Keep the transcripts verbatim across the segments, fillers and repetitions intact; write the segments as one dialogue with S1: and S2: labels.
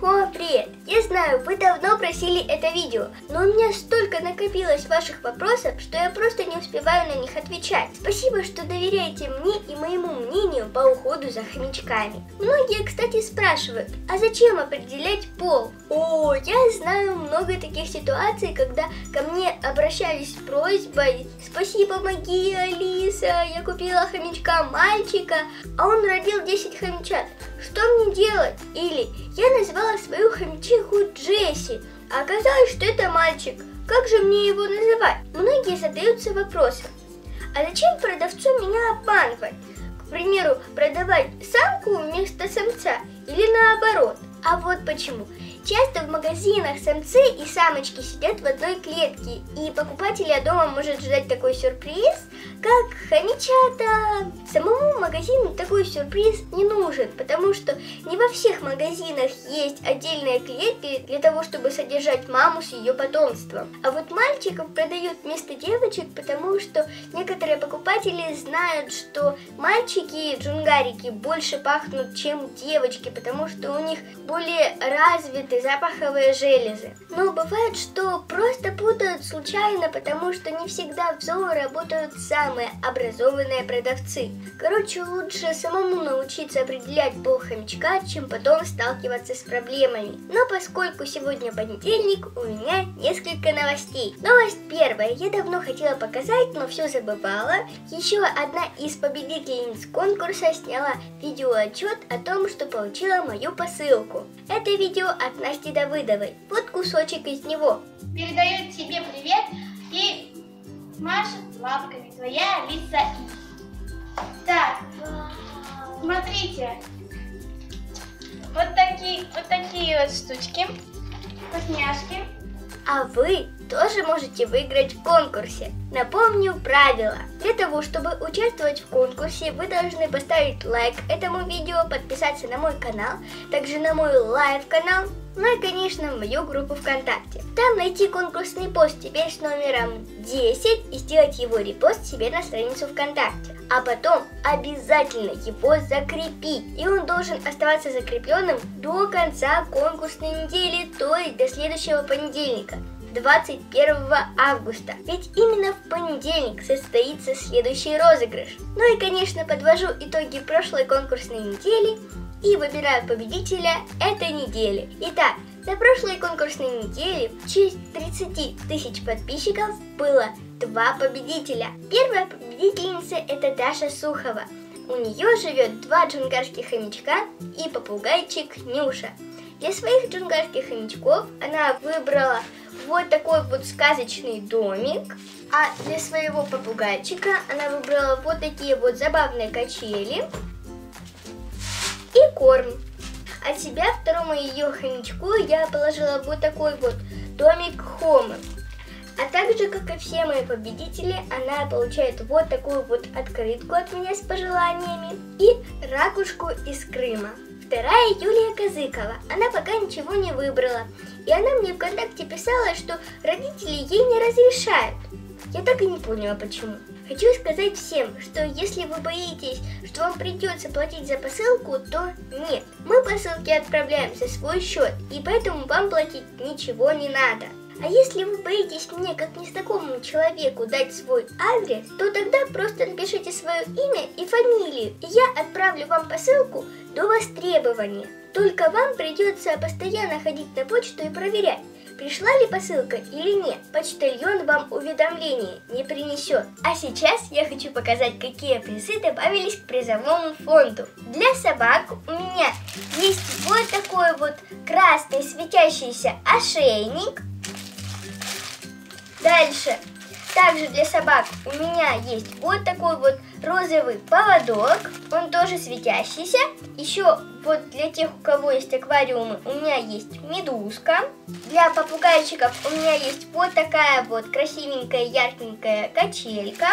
S1: О, привет! Я знаю, вы давно просили это видео, но у меня столько накопилось ваших вопросов, что я просто не успеваю на них отвечать. Спасибо, что доверяете мне и моему мнению по уходу за хомячками. Многие, кстати, спрашивают, а зачем определять пол? О, я знаю много таких ситуаций, когда ко мне обращались с просьбой: «Спасибо, помоги, Алиса, я купила хомячка мальчика, а он родил десять хомячат. Что мне делать?» Или «Я назвала свою хомячиху Джесси, а оказалось, что это мальчик. Как же мне его называть?» Многие задаются вопросом: а зачем продавцу меня обманывать? К примеру, продавать самку вместо самца или наоборот. А вот почему. Часто в магазинах самцы и самочки сидят в одной клетке, и покупателя дома может ждать такой сюрприз, как хомячата. Самому магазину такой сюрприз не нужен, потому что не во всех магазинах есть отдельные клетки для того, чтобы содержать маму с ее потомством. А вот мальчиков продают вместо девочек, потому что некоторые покупатели знают, что мальчики джунгарики больше пахнут, чем девочки, потому что у них более развиты запаховые железы. Но бывает, что просто путают случайно, потому что не всегда в зоо работают самые образованные продавцы. Короче, лучше самому научиться определять пол хомячка, чем потом сталкиваться с проблемами. Но поскольку сегодня понедельник, у меня несколько новостей. Новость первая. Я давно хотела показать, но все забывала. Еще одна из победительниц конкурса сняла видеоотчет о том, что получила мою посылку. Это видео от Насти Давыдовой. Вот кусочек из него.
S2: Передает тебе привет и машет лапками твоя Алиса. Так, смотрите. Вот такие, вот такие вот штучки. Вкусняшки.
S1: А вы тоже можете выиграть в конкурсе. Напомню правила. Для того, чтобы участвовать в конкурсе, вы должны поставить лайк этому видео, подписаться на мой канал, также на мой лайв-канал, ну и, конечно, в мою группу ВКонтакте. Там найти конкурсный пост теперь с номером десять и сделать его репост себе на страницу ВКонтакте. А потом обязательно его закрепить. И он должен оставаться закрепленным до конца конкурсной недели, то есть до следующего понедельника, двадцать первого августа. Ведь именно в понедельник состоится следующий розыгрыш. Ну и, конечно, подвожу итоги прошлой конкурсной недели и выбираю победителя этой недели. Итак, на прошлой конкурсной неделе в честь тридцати тысяч подписчиков было два победителя. Первая победительница — это Даша Сухова. У нее живет два джунгарских хомячка и попугайчик Нюша. Для своих джунгарских хомячков она выбрала вот такой вот сказочный домик, а для своего попугайчика она выбрала вот такие вот забавные качели и корм. От себя второму ее хомячку я положила вот такой вот домик Хомы. А также, как и все мои победители, она получает вот такую вот открытку от меня с пожеланиями и ракушку из Крыма. Вторая Юлия Козыкова. Она пока ничего не выбрала. И она мне ВКонтакте писала, что родители ей не разрешают. Я так и не поняла, почему. Хочу сказать всем, что если вы боитесь, что вам придется платить за посылку, то нет. Мы посылки отправляем за свой счет, и поэтому вам платить ничего не надо. А если вы боитесь мне, как незнакомому человеку, дать свой адрес, то тогда просто напишите свое имя и фамилию, и я отправлю вам посылку до востребования. Только вам придется постоянно ходить на почту и проверять, пришла ли посылка или нет. Почтальон вам уведомление не принесет. А сейчас я хочу показать, какие призы добавились к призовому фонду. Для собак у меня есть вот такой вот красный светящийся ошейник. Дальше, также для собак у меня есть вот такой вот розовый поводок, он тоже светящийся. Еще вот для тех, у кого есть аквариумы, у меня есть медузка. Для попугайчиков у меня есть вот такая вот красивенькая, яркенькая качелька.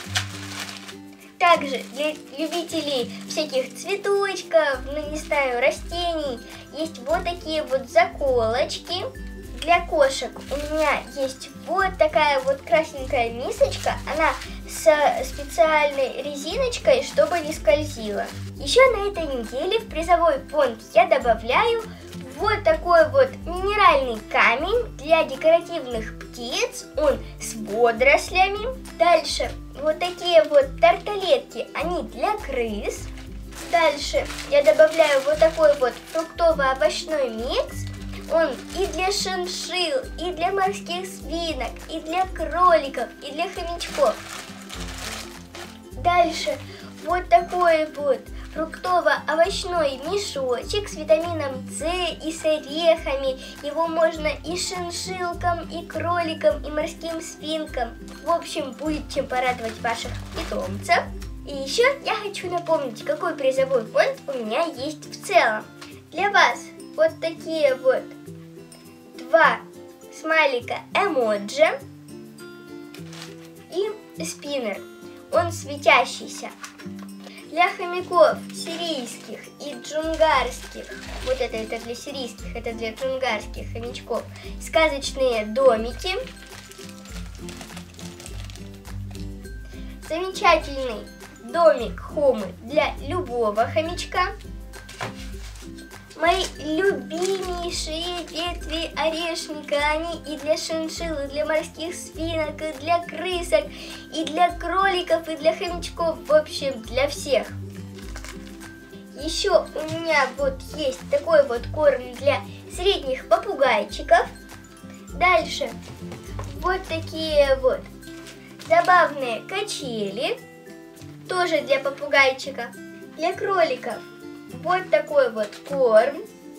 S1: Также для любителей всяких цветочков, ну не знаю, растений, есть вот такие вот заколочки. Для кошек у меня есть вот такая вот красненькая мисочка, она с специальной резиночкой, чтобы не скользила. Еще на этой неделе в призовой фонд я добавляю вот такой вот минеральный камень для декоративных птиц, он с водорослями. Дальше вот такие вот тарталетки, они для крыс. Дальше я добавляю вот такой вот фруктово-овощной микс. Он и для шиншилл, и для морских свинок, и для кроликов, и для хомячков. Дальше вот такой вот фруктово-овощной мешочек с витамином С и с орехами. Его можно и шиншиллкам, и кроликам, и морским свинкам. В общем, будет чем порадовать ваших питомцев. И еще я хочу напомнить, какой призовой фонд у меня есть в целом. Для вас вот такие вот два смайлика эмоджи и спиннер. Он светящийся. Для хомяков сирийских и джунгарских, вот это, это для сирийских, это для джунгарских хомячков, сказочные домики. Замечательный домик Хомы для любого хомячка. Мои любимейшие ветви орешника, они и для шиншилл, и для морских свинок, и для крысок, и для кроликов, и для хомячков, в общем, для всех. Еще у меня вот есть такой вот корм для средних попугайчиков. Дальше вот такие вот забавные качели, тоже для попугайчика. Для кроликов вот такой вот корм.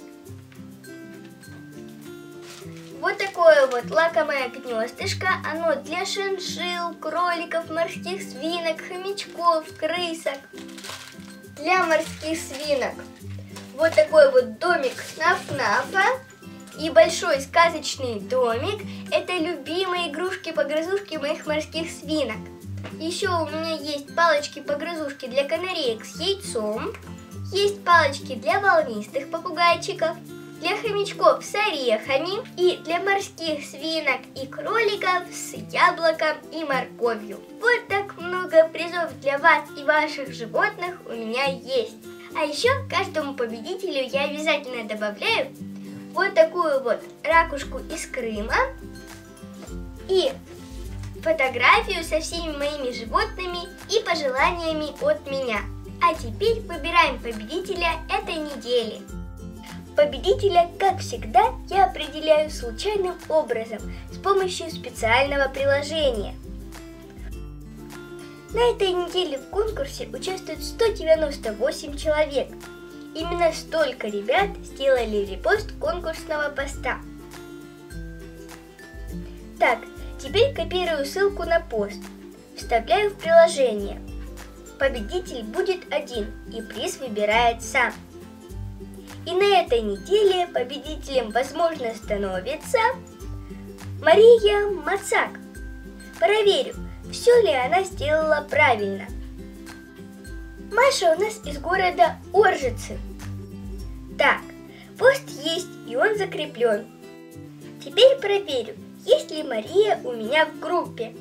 S1: Вот такое вот лакомое гнездышко. Оно для шиншилл, кроликов, морских свинок, хомячков, крысок. Для морских свинок вот такой вот домик Наф-Нафа и большой сказочный домик. Это любимые игрушки-погрызушки моих морских свинок. Еще у меня есть палочки-погрызушки для канареек с яйцом. Есть палочки для волнистых попугайчиков, для хомячков с орехами и для морских свинок и кроликов с яблоком и морковью. Вот так много призов для вас и ваших животных у меня есть. А еще каждому победителю я обязательно добавляю вот такую вот ракушку из Крыма и фотографию со всеми моими животными и пожеланиями от меня. А теперь выбираем победителя этой недели. Победителя, как всегда, я определяю случайным образом с помощью специального приложения. На этой неделе в конкурсе участвует сто девяносто восемь человек. Именно столько ребят сделали репост конкурсного поста. Так, теперь копирую ссылку на пост, вставляю в приложение. Победитель будет один, и приз выбирает сам. И на этой неделе победителем, возможно, становится Мария Мацак. Проверю, все ли она сделала правильно. Маша у нас из города Оржицы. Так, пост есть, и он закреплен. Теперь проверю, есть ли Мария у меня в группе.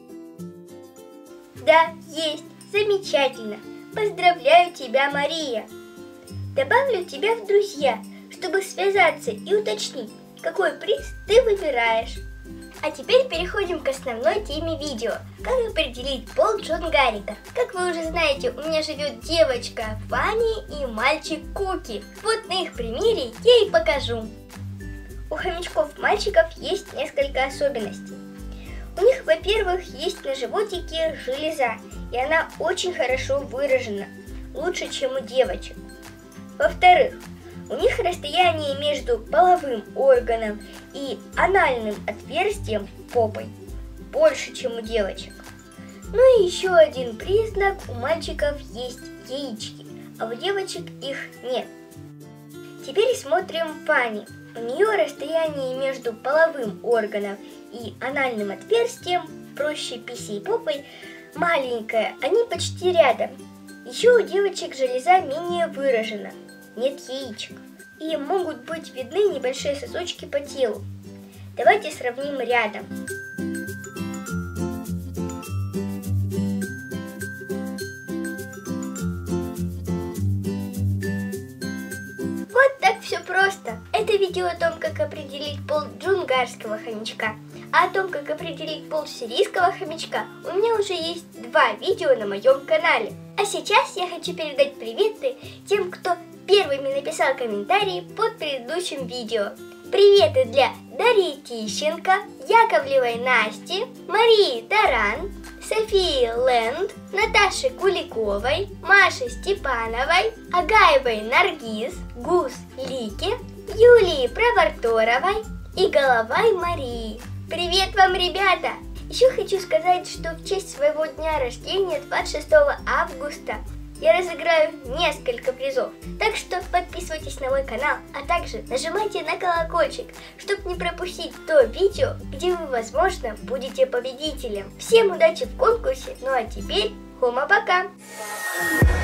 S1: Да, есть. Замечательно! Поздравляю тебя, Мария! Добавлю тебя в друзья, чтобы связаться и уточнить, какой приз ты выбираешь. А теперь переходим к основной теме видео. Как определить пол джунгарика? Как вы уже знаете, у меня живет девочка Фанни и мальчик Куки. Вот на их примере я и покажу. У хомячков-мальчиков есть несколько особенностей. У них, во-первых, есть на животике железа, и она очень хорошо выражена, лучше, чем у девочек. Во-вторых, у них расстояние между половым органом и анальным отверстием попой больше, чем у девочек. Ну и еще один признак: у мальчиков есть яички, а у девочек их нет. Теперь смотрим Фанни. У нее расстояние между половым органом и анальным отверстием, проще писей попой, маленькое, они почти рядом. Еще у девочек железа менее выражена, нет яичек, и могут быть видны небольшие сосочки по телу. Давайте сравним рядом. Вот так все просто. Это видео о том, как определить пол джунгарского хомячка. А о том, как определить пол сирийского хомячка, у меня уже есть два видео на моем канале. А сейчас я хочу передать приветы тем, кто первыми написал комментарии под предыдущим видео. Приветы для Дарьи Тищенко, Яковлевой Насти, Марии Таран, Софии Лэнд, Наташи Куликовой, Маши Степановой, Агаевой Наргиз, Гус Лики, Юлии Проворторовой и Головай Марии. Привет вам, ребята! Еще хочу сказать, что в честь своего дня рождения, двадцать шестого августа, я разыграю несколько призов. Так что подписывайтесь на мой канал, а также нажимайте на колокольчик, чтобы не пропустить то видео, где вы, возможно, будете победителем. Всем удачи в конкурсе, ну а теперь хума пока!